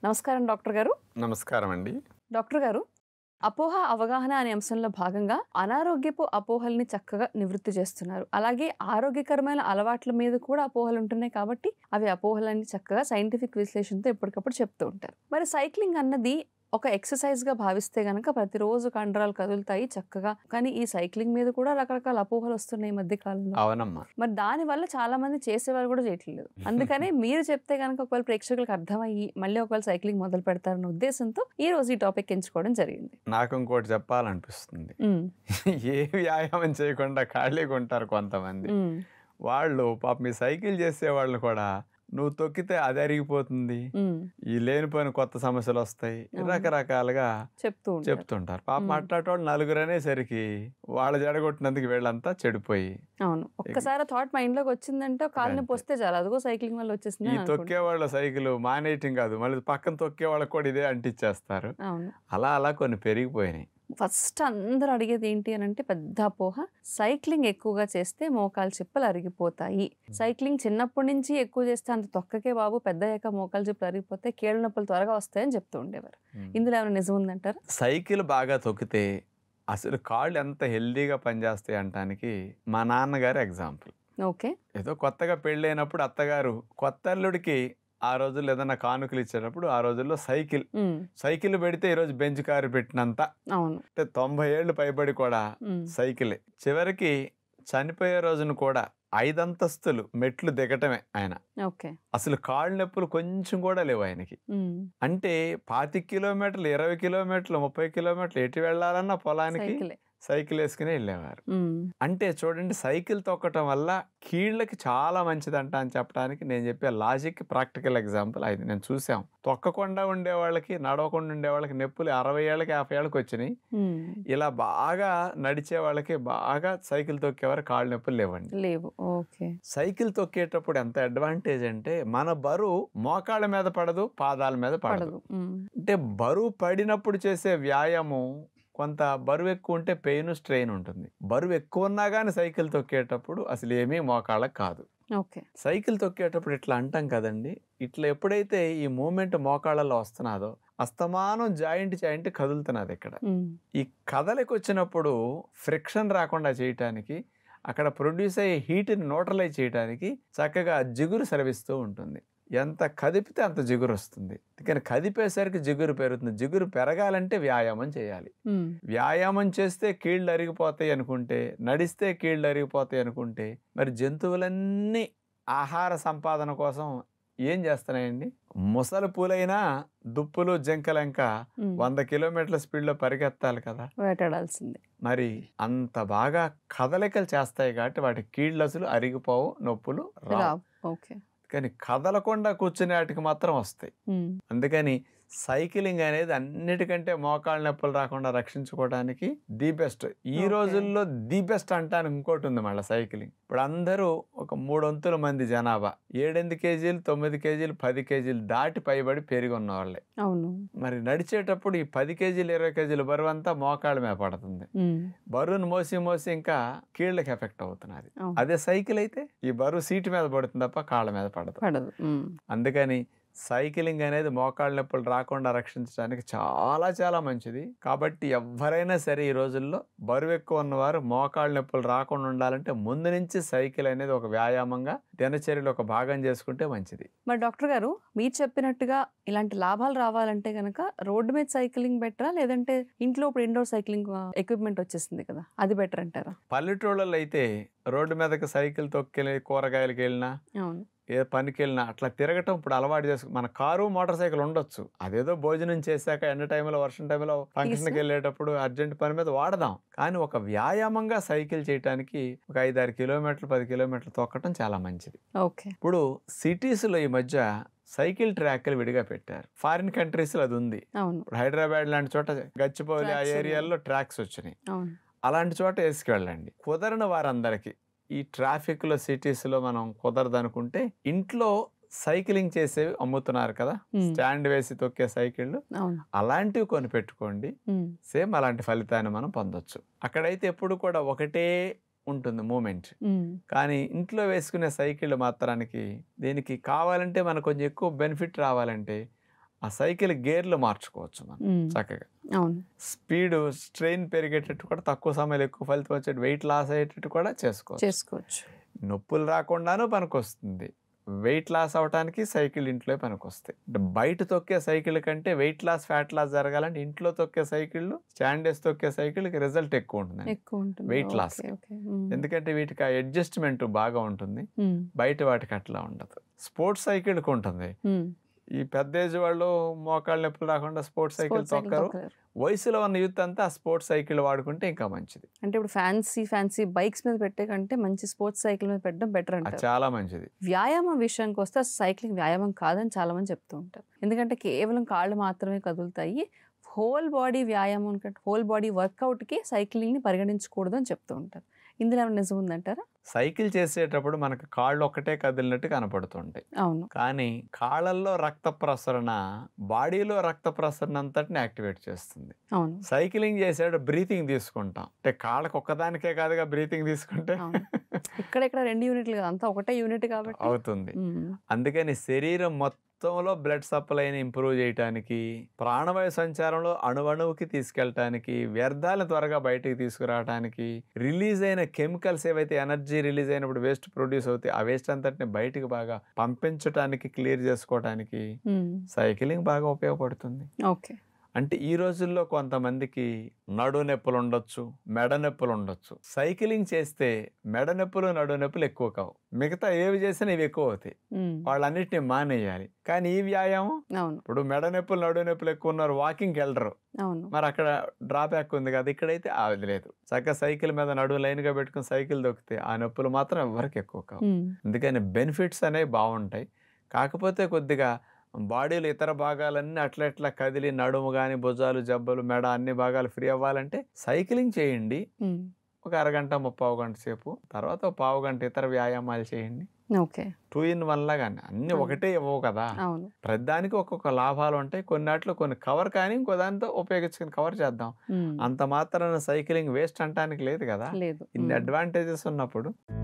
నమస్కారం డాక్టర్ గారు. నమస్కారం అండి. డాక్టర్ గారు, అపోహ, అవగాహన అనే అంశంలో భాగంగా అనారోగ్యపు అపోహల్ని చక్కగా నివృత్తి చేస్తున్నారు. అలాగే ఆరోగ్యకరమైన అలవాట్ల మీద కూడా అపోహలు ఉంటున్నాయి కాబట్టి అవి అపోహలన్నీ చక్కగా సైంటిఫిక్ విశ్లేషణతో ఎప్పటికప్పుడు చెప్తూ ఉంటారు. మరి సైక్లింగ్ అన్నది ఒక ఎక్సర్సైజ్గా భావిస్తే గనక ప్రతిరోజు కండరాలు కదులుతాయి చక్కగా. కానీ ఈ సైక్లింగ్ మీద కూడా రకరకాల అపోహలు వస్తున్నాయి ఈ మధ్య కాలంలో. అవునమ్మా. మరి దానివల్ల చాలా మంది చేసేవాళ్ళు కూడా చేయట్లేదు. అందుకనే మీరు చెప్తే కనుక ఒకవేళ ప్రేక్షకులకు అర్థమయ్యి మళ్ళీ ఒకవేళ సైక్లింగ్ మొదలు పెడతారన్న ఉద్దేశంతో ఈ రోజు ఈ టాపిక్ ఎంచుకోవడం జరిగింది. నాకు ఇంకోటి చెప్పాలనిపిస్తుంది. ఏ వ్యాయామం చేయకుండా ఖాళీగా ఉంటారు కొంతమంది. వాళ్ళు పాపం ఈ సైకిల్ చేసే వాళ్ళు కూడా నువ్వు తొక్కితే అది అరిగిపోతుంది, ఈ లేనిపోయిన కొత్త సమస్యలు వస్తాయి, రకరకాలుగా చెప్తుంటారు. పాపం అట్లాంటి వాళ్ళు నలుగురు అనేసరికి వాళ్ళు జడగొట్టినందుకు వీళ్ళంతా చెడిపోయి. అవును, ఒక్కసారి థాట్ మైండ్ లోకి వచ్చిందంటే కాళ్ళని పోస్తే చాలు, అదిగో సైక్లింగ్ వల్ల వచ్చేసింది. ఈ తొక్కే వాళ్ళ సైకిల్ మానేయటం కాదు, మళ్ళీ పక్కన తొక్కే వాళ్ళకి కూడా ఇదే అంటించేస్తారు. అలా అలా కొన్ని పెరిగిపోయినాయి. ఫస్ట్ అందరూ అడిగేది ఏంటి అని అంటే పెద్ద అపోహ, సైక్లింగ్ ఎక్కువగా చేస్తే మోకాలు చిప్పలు అరిగిపోతాయి. సైక్లింగ్ చిన్నప్పటి నుంచి ఎక్కువ చేస్తే అంత తొక్కకే బాబు, పెద్ద అయ్యాక మోకాలు చిప్పలు అరిగిపోతే కీళ్ళ నొప్పులు త్వరగా వస్తాయని చెప్తూ ఉండేవారు. ఇందులో ఏమైనా నిజం ఉందంటారు? సైకిల్ బాగా తొక్కితే అసలు కాళ్ళు ఎంత హెల్దీగా పనిచేస్తాయి అంటానికి మా నాన్నగారు ఎగ్జాంపుల్. ఓకే, ఏదో కొత్తగా పెళ్ళైనప్పుడు అత్తగారు కొత్త అల్లుడికి ఆ రోజుల్లో ఏదైనా కానుకలు ఇచ్చేటప్పుడు ఆ రోజుల్లో సైకిల్ పెడితే ఈరోజు బెంచ్ కారు పెట్టినంత, అంటే 90 ఏళ్ళు పైబడి కూడా సైకిలే. చివరికి చనిపోయే రోజును కూడా 5 అంతస్తులు మెట్లు దిగటమే ఆయన. అసలు కాళ్ళు నొప్పులు కొంచెం కూడా లేవు ఆయనకి. అంటే 25 కిలోమీటర్లు, 20 కిలోమీటర్లు, 30 కిలోమీటర్లు ఎటు వెళ్లాలన్నా పొలానికి సైకిల్ వేసుకుని వెళ్ళేవారు. అంటే చూడండి, సైకిల్ తొక్కటం వల్ల కీళ్ళకి చాలా మంచిదంట అని చెప్పడానికి నేను చెప్పే లాజిక్ ప్రాక్టికల్ ఎగ్జాంపుల్ అది. నేను చూసాం, తొక్కకుండా ఉండే వాళ్ళకి, నడవకుండా ఉండే వాళ్ళకి నొప్పులు 60 ఏళ్ళకి 50 ఏళ్ళకి వచ్చినాయి. ఇలా బాగా నడిచే వాళ్ళకి, బాగా సైకిల్ తొక్కేవారు కాళ్ళు నొప్పులు లేవు. సైకిల్ తొక్కేటప్పుడు ఎంత అడ్వాంటేజ్ అంటే మన బరువు మోకాళ్ళ మీద పడదు, పాదాల మీద పడదు. అంటే బరువు పడినప్పుడు చేసే వ్యాయామం కొంత బరువు ఎక్కువ ఉంటే పెయిన్, స్ట్రెయిన్ ఉంటుంది. బరువు ఎక్కువ ఉన్నా కానీ సైకిల్ తొక్కేటప్పుడు అసలు ఏమీ మోకాళ్ళకి కాదు. సైకిల్ తొక్కేటప్పుడు ఇట్లా అంటాం కదండి, ఇట్లా ఎప్పుడైతే ఈ మూమెంట్ మోకాళ్ళలో వస్తున్నాదో అస్తమానం జాయింట్ కదులుతున్నది. ఇక్కడ ఈ కదలికి వచ్చినప్పుడు ఫ్రిక్షన్ రాకుండా చేయటానికి, అక్కడ ప్రొడ్యూస్ అయ్యే హీట్ని న్యూట్రలైజ్ చేయడానికి చక్కగా జిగురు స్రవిస్తూ ఉంటుంది. ఎంత కదిపితే అంత జిగురు వస్తుంది. కానీ కదిపేసరికి జిగురు పెరుగుతుంది. జిగురు పెరగాలంటే వ్యాయామం చేయాలి. వ్యాయామం చేస్తే కీళ్ళు అరిగిపోతాయి అనుకుంటే, నడిస్తే కీళ్ళు అరిగిపోతాయి అనుకుంటే, మరి జంతువులన్నీ ఆహార సంపాదన కోసం ఏం చేస్తున్నాయండి? ముసలి పూలైనా దుప్పులు, జింకలంక 100 కిలోమీటర్ల స్పీడ్లో పరిగెత్తాలి కదా, వేటాడాల్సిందే. మరి అంత బాగా కదలికలు చేస్తాయి కాబట్టి వాటి కీళ్ళు అసలు అరిగిపోవు, నొప్పులు రావు. కానీ కదలకుండా కూర్చునే వాటికి మాత్రం వస్తాయి. అందుకని సైక్లింగ్ అనేది అన్నిటికంటే మోకాళ్ళ నొప్పులు రాకుండా రక్షించుకోవడానికి ది బెస్ట్. ఈ రోజుల్లో ది బెస్ట్ అంటానికి ఇంకోటి ఉంది మళ్ళీ సైక్లింగ్. ఇప్పుడు అందరూ ఒక 300 మంది జనాభా 7 కేజీలు, 9 కేజీలు, 10 కేజీలు దాటి పైబడి పెరిగి ఉన్న వాళ్ళే. మరి నడిచేటప్పుడు ఈ 10 కేజీలు, 20 కేజీలు బరువు అంతా మోకాళ్ళ మీద పడుతుంది. బరువును మోసి ఇంకా కీళ్ళకి ఎఫెక్ట్ అవుతున్నది. అదే సైకిల్ అయితే ఈ బరువు సీటు మీద పడుతుంది తప్ప కాళ్ళ మీద పడదు. అందుకని సైక్లింగ్ అనేది మోకాళ్ళ నొప్పులు రాకుండా రక్షించడానికి చాలా చాలా మంచిది. కాబట్టి ఎవరైనా సరే ఈ రోజుల్లో బరువు ఎక్కువ ఉన్నవారు మోకాళ్ళ నొప్పులు రాకుండా ఉండాలంటే ముందు నుంచి సైకిల్ అనేది ఒక వ్యాయామంగా దినచర్యలో ఒక భాగం చేసుకుంటే మంచిది. మరి డాక్టర్ గారు, మీరు చెప్పినట్టుగా ఇలాంటి లాభాలు రావాలంటే కనుక రోడ్డు మీద సైక్లింగ్ బెటరా, లేదంటే ఇంట్లో ఇప్పుడు ఇండోర్ సైక్లింగ్ ఎక్విప్మెంట్ వచ్చేసింది కదా, అది బెటర్ అంటారా? పల్లెటూళ్ళలో అయితే రోడ్డు మీదకి సైకిల్ తొక్కి కూరగాయలకి వెళ్ళినా, ఏ పనికి వెళ్ళినా అట్లా తిరగటం ఇప్పుడు అలవాటు చేసుకు. మన కారు, మోటార్ సైకిల్ ఉండొచ్చు, అదేదో భోజనం చేశాక ఎండ టైంలో, వర్షం టైంలో ఫంక్షన్కి వెళ్ళేటప్పుడు అర్జెంట్ పని మీద వాడదాం. కానీ ఒక వ్యాయామంగా సైకిల్ చేయడానికి ఒక 5-6 కిలోమీటర్లు, 10 కిలోమీటర్లు తొక్కటం చాలా మంచిది. ఇప్పుడు సిటీస్లో ఈ మధ్య సైకిల్ ట్రాక్లు విడిగా పెట్టారు. ఫారిన్ కంట్రీస్ లో అది ఉంది. ఇప్పుడు హైదరాబాద్ లాంటి చోట, గచ్చిబౌలి ఆ ఏరియాల్లో ట్రాక్స్ వచ్చినాయి. అలాంటి చోట వేసుకెళ్ళండి. కుదరని వారందరికీ ఈ ట్రాఫిక్ లో, సిటీస్ లో మనం కుదరదనుకుంటే ఇంట్లో సైక్లింగ్ చేసేవి అమ్ముతున్నారు కదా, స్టాండ్ వేసి తొక్కే సైకిళ్ళు, అలాంటివి కొని పెట్టుకోండి. సేమ్ అలాంటి ఫలితాన్ని మనం పొందొచ్చు. అక్కడైతే ఎప్పుడు కూడా ఒకటే ఉంటుంది మూమెంట్. కానీ ఇంట్లో వేసుకునే సైకిళ్ళు మాత్రానికి దీనికి కావాలంటే మనకు కొంచెం ఎక్కువ బెనిఫిట్ రావాలంటే ఆ సైకిల్ గేర్లు మార్చుకోవచ్చు మనం చక్కగా. అవును. స్పీడ్ స్ట్రెయిన్ పెరిగేటట్టు కూడా, తక్కువ సమయంలో ఎక్కువ ఫలితం వచ్చేటట్టు, వెయిట్ లాస్ అయ్యేటట్టు కూడా చేసుకోవచ్చు. నొప్పులు రాకుండానూ పనికొస్తుంది. వెయిట్ లాస్ అవడానికి సైకిల్ ఇంట్లో పనికొస్తాయి. అంటే బయట తొక్కే సైకిల్ కంటే వెయిట్ లాస్, ఫ్యాట్ లాస్ జరగాలంటే ఇంట్లో తొక్కే సైకిళ్ళు, స్టాండ్ వేసి తొక్కే సైకిల్కి రిజల్ట్ ఎక్కువ ఉంటుంది వెయిట్ లాస్. ఎందుకంటే వీటికి ఆ అడ్జస్ట్మెంట్ బాగా ఉంటుంది, బయట వాటికి అట్లా ఉండదు. స్పోర్ట్స్ సైకిల్కి ఉంటుంది. ఈ పెద్ద ఏజ్ వాళ్ళు మోకాళ్ళ నొప్పులు రాకుండా స్పోర్ట్స్ సైకిల్ తొక్కరు. వయసులో ఉన్న యూత్ అంతా ఆ స్పోర్ట్స్ సైకిల్ వాడుకుంటే ఇంకా మంచిది. అంటే ఇప్పుడు ఫ్యాన్సీ బైక్స్ మీద పెట్టే కంటే మంచి స్పోర్ట్స్ సైకిల్ మీద పెట్టడం బెటర్ అంటే చాలా మంచిది. వ్యాయామం విషయానికి వస్తే సైక్లింగ్ వ్యాయామం కాదని చాలా మంది చెప్తూ ఉంటారు. ఎందుకంటే కేవలం కాళ్ళు మాత్రమే కదులుతాయి. హోల్ బాడీ వ్యాయామం కంటే హోల్ బాడీ వర్కౌట్కి సైక్లింగ్ని పరిగణించకూడదు అని చెప్తూ ఉంటారు. ఇందులో ఏమైనా నిజం ఉందంటారా? సైకిల్ చేసేటప్పుడు మనకు కాళ్ళు ఒక్కటే కదిలినట్టు కనపడుతుంటాయి. అవును. కానీ కాళ్ళల్లో రక్త ప్రసరణ బాడీలో రక్త ప్రసరణ అంతటిని యాక్టివేట్ చేస్తుంది. అవును. సైక్లింగ్ చేసేటప్పుడు బ్రీతింగ్ తీసుకుంటాం. అంటే కాళ్ళకు ఒక్కదానికే కాదుగా బ్రీతింగ్ తీసుకుంటే, ఇక్కడ 2 యూనిట్లు కదా, అంతా ఒకటే యూనిట్ కాబట్టి అవుతుంది. అందుకని శరీరం మొత్తంలో బ్లడ్ సప్లైని ఇంప్రూవ్ చేయడానికి, ప్రాణవాయు సంచారంలో అణువణువుకి తీసుకెళ్ళటానికి, వ్యర్థాలను త్వరగా బయటికి తీసుకురావడానికి, రిలీజ్ అయిన కెమికల్స్ ఏవైతే ఎనర్జీ రిలీజ్ అయినప్పుడు వేస్ట్ ప్రొడ్యూస్ అవుతాయి, ఆ వేస్ట్ అంతటిని బయటికి బాగా పంపించడానికి, క్లియర్ చేసుకోవడానికి సైక్లింగ్ బాగా ఉపయోగపడుతుంది. ఓకే. అంటే ఈ రోజుల్లో కొంతమందికి నడు నొప్పులు ఉండొచ్చు, మెడ నొప్పులు ఉండొచ్చు. సైక్లింగ్ చేస్తే మెడ నొప్పులు, నడు నొప్పులు ఎక్కువ కావు. మిగతా ఏవి చేసినా ఇవి ఎక్కువ అవుతాయి. వాళ్ళన్నిటిని మానేయాలి. కానీ ఈ వ్యాయామం, ఇప్పుడు మెడ నొప్పులు, నడు నొప్పులు ఎక్కువ ఉన్నారు, వాకింగ్కి వెళ్ళరు, మరి అక్కడ డ్రాబ్యాక్ ఉంది కదా. ఇక్కడైతే అది లేదు. చక్కగా సైకిల్ మీద నడువు లైన్గా పెట్టుకుని సైకిల్ దొక్కితే ఆ నొప్పులు మాత్రం ఎవరికి ఎక్కువ కావు. అందుకని బెనిఫిట్స్ అనేవి బాగుంటాయి. కాకపోతే కొద్దిగా బాడీలో ఇతర భాగాలన్నీ అట్లా కదిలి, నడుము కానీ, భుజాలు, జబ్బలు, మెడ అన్ని భాగాలు ఫ్రీ అవ్వాలంటే సైక్లింగ్ చేయండి. ఒక అరగంట, 30 గంట సేపు. తర్వాత 1/2 గంట ఇతర వ్యాయామాలు చేయండి. 2 in 1 లాగానే అన్ని ఒకటే ఇవ్వవు కదా. ప్రతిదానికి ఒక్కొక్క లాభాలు ఉంటాయి. కొన్నిట్లో కొన్ని కవర్ కానీ ఇంకో దాంతో ఉపయోగించుకుని కవర్ చేద్దాం. అంత మాత్రాన సైక్లింగ్ వేస్ట్ అంటానికి లేదు కదా. ఇన్ని అడ్వాంటేజెస్ ఉన్నప్పుడు